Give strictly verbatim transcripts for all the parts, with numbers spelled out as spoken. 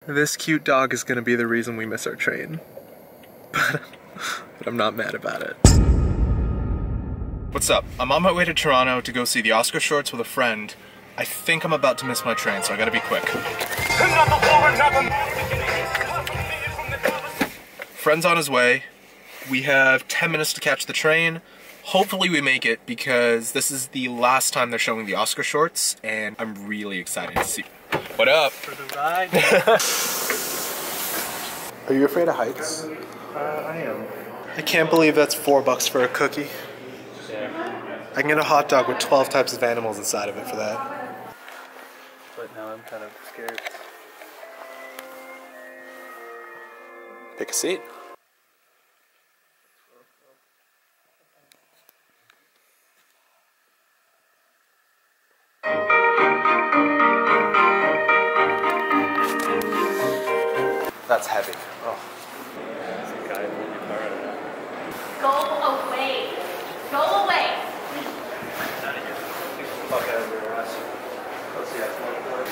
This cute dog is gonna be the reason we miss our train. But, but I'm not mad about it. What's up? I'm on my way to Toronto to go see the Oscar shorts with a friend. I think I'm about to miss my train, so I gotta be quick. Friend's on his way. We have ten minutes to catch the train. Hopefully we make it because this is the last time they're showing the Oscar shorts and I'm really excited to see. What up? For the ride. Are you afraid of heights? Uh, I am. I can't believe that's four bucks for a cookie. Yeah. I can get a hot dog with twelve types of animals inside of it for that. But now I'm kind of scared. Pick a seat. That's heavy. Oh. There's a guy in the car right now. Go away. Go away. Out of here. Get the fuck out of your ass. Let's see that.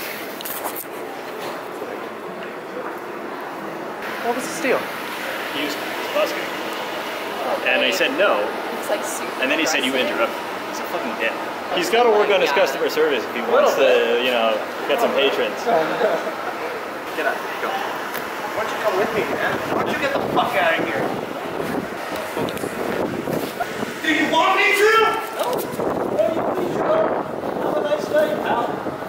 What was the deal? He was Busker. And I said no. It's like super. And then he said you interrupted. He's a fucking dick. He's got to work on his customer service if he wants to, you know, get some patrons. Get out of here. Go. Why don't you come with me, man? Why don't you get the fuck out of here? Do you want me to? No. Hey, please go. Have a nice night, pal.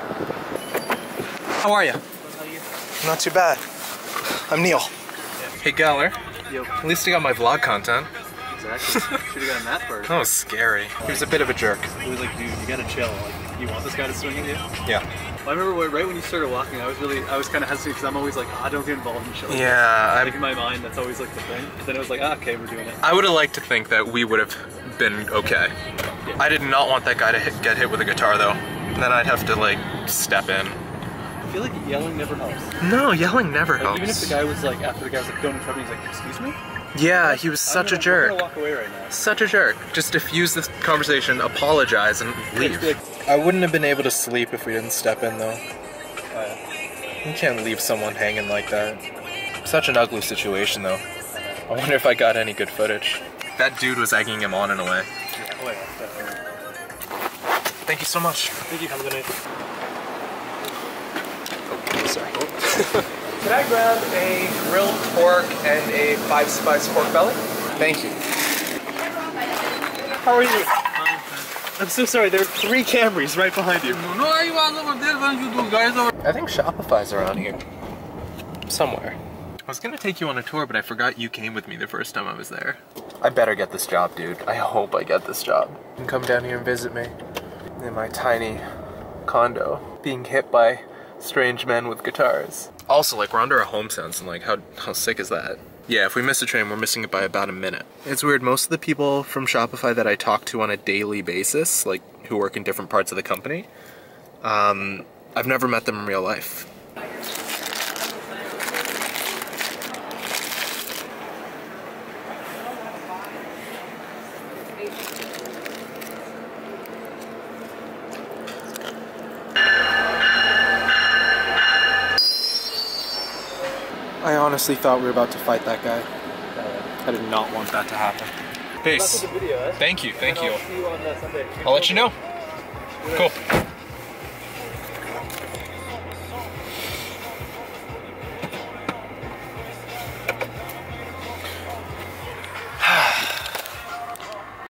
How are you? How are you? Not too bad. I'm Neal. Hey Geller. Yo. At least I got my vlog content. Exactly. Should've got a math part. That was scary. He was a bit of a jerk. He was like, dude, you gotta chill. Like, you want this guy to swing at you? Yeah. I remember when, right when you started walking, I was really, I was kind of hesitant because I'm always like, ah, don't get involved in shit like Yeah, that. I Like in my mind, that's always like the thing. But then it was like, ah, okay, we're doing it. I would have liked to think that we would have been okay. Yeah. I did not want that guy to hit, get hit with a guitar though. And then I'd have to like step in. I feel like yelling never helps. No, yelling never Like, helps. even if the guy was like, after the guy was like going in trouble, he's like, excuse me? Yeah, he was such gonna, a jerk. I'm gonna walk away right now. Such a jerk. Just diffuse this conversation, apologize, and leave. Like, I wouldn't have been able to sleep if we didn't step in though. uh, You can't leave someone hanging like that. Such an ugly situation though. I wonder if I got any good footage. That dude was egging him on in a way. yeah, oh yeah, definitely. Thank you so much. Thank you, have a good night. Oh, sorry. Can I grab a grilled pork and a five spice pork belly? Thank you. How are you? I'm so sorry, there are three Camrys right behind you. I think Shopify's around here. Somewhere. I was gonna take you on a tour, but I forgot you came with me the first time I was there. I better get this job, dude. I hope I get this job. You can come down here and visit me in my tiny condo, being hit by strange men with guitars. Also, like, we're under a home sense, and like, how, how sick is that? Yeah, if we miss a train, we're missing it by about a minute. It's weird, most of the people from Shopify that I talk to on a daily basis, like, who work in different parts of the company, um, I've never met them in real life. I honestly thought we were about to fight that guy. I did not want that to happen. Peace. That's the video, eh? Thank you, thank And you. I'll see you on uh, Sunday. I'll let you know. Cool.